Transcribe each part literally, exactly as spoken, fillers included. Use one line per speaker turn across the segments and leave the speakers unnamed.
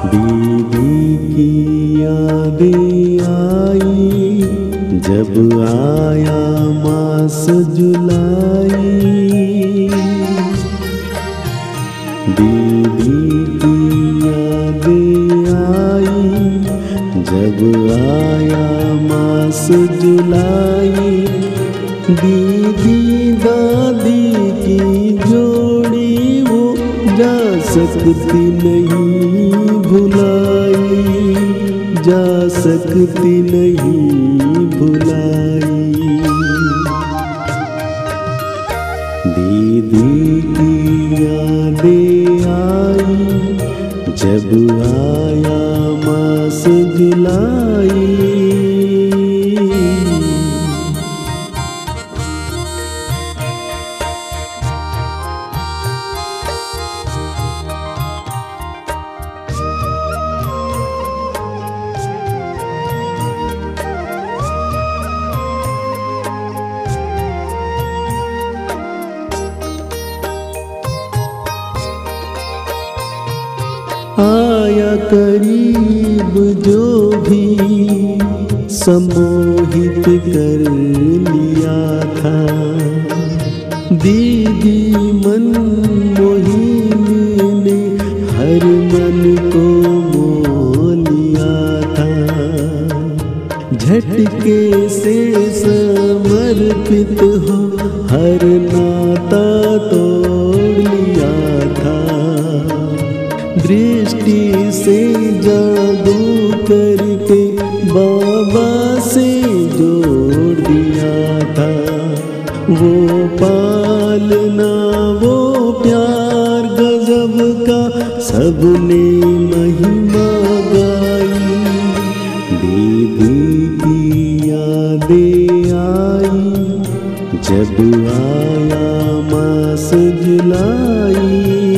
दीदी की यादें आई जब आया मास जुलाई। दीदी की यादें आई जब आया मास जुलाई। दीदी दादी की जोड़ी वो जा सकती नहीं भुलाई, जा सकती नहीं भुलाई। दीदी की यादें आई जब आया मास जुलाई। आया करीब जो भी सम्मोहित कर लिया था। दीदी मन मोहिनी ने हर मन को मोह लिया था। झटके से समर्पित हो हर नाता तोड़ लिया था। दृष्टि से जादू करके बाबा से जोड़ दिया था। वो पालना वो प्यार गजब का सबने महिमा गाई। दीदी की यादें आई जब आया मास जुलाई।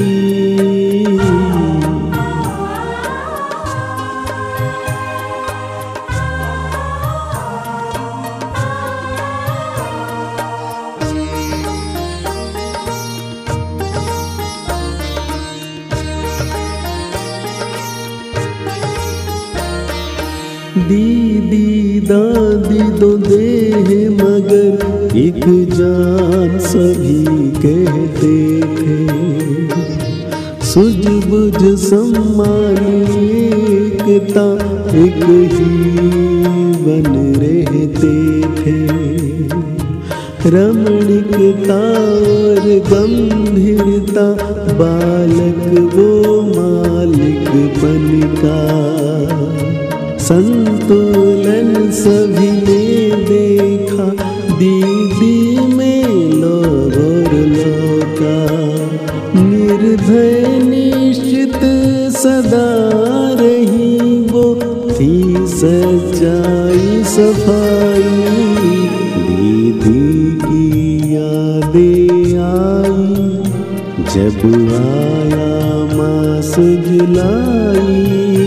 दीदी दादी दो देह मगर एक जान सभी कहते थे। सूझबूझ सम्मान एकता एक ही बन रहते थे। रमणीकता और गंभीरता बालक वो मालिक बन का। संतुलन सभी ने देखा दीदी में लोभ और लोका। निर्भय निश्चित सदा रही वो थी सच्चाई सफाई। दीदी की यादें आई जब आया मास जुलाई।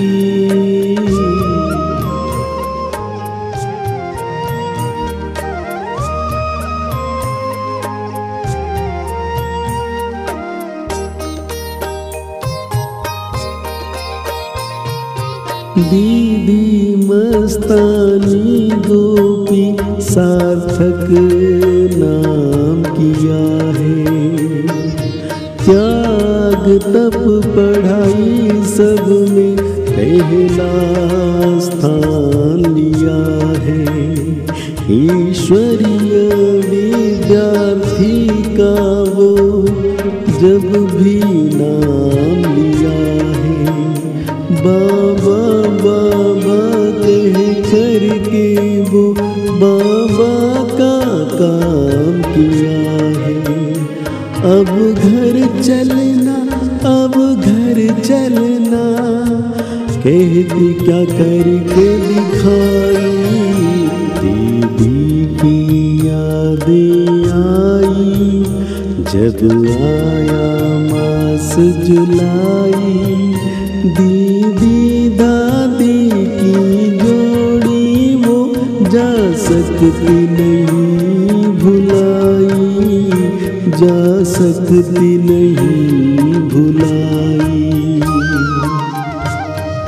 दीदी मस्तानी गोपी सार्थक नाम किया है। त्याग तप पढ़ाई सब में पहला स्थान लिया है। ईश्वरीय विद्यार्थी का वो जब भी नाम लिया है। बाबा बाबा कह करके वो बाबा का काम किया है। अब घर चलना अब घर चलना कहती क्या करके दिखाई। दीदी की यादें आई जब आया मास जुलाई। दीदी दादी की जोड़ी वो जा सकती नहीं भुलाई, जा सकती नहीं भुलाई।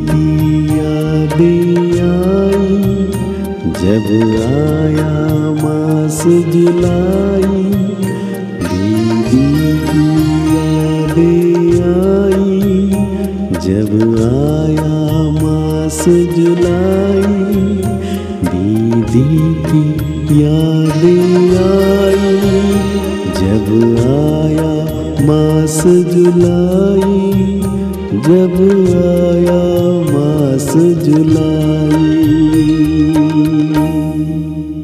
की यादें आई, जब आया मास जुलाई। दीदी की यादें आई, जब आया मास जुलाई। दीदी की यादें आई, जब आया मास जुलाई, जब आया मास जुलाई।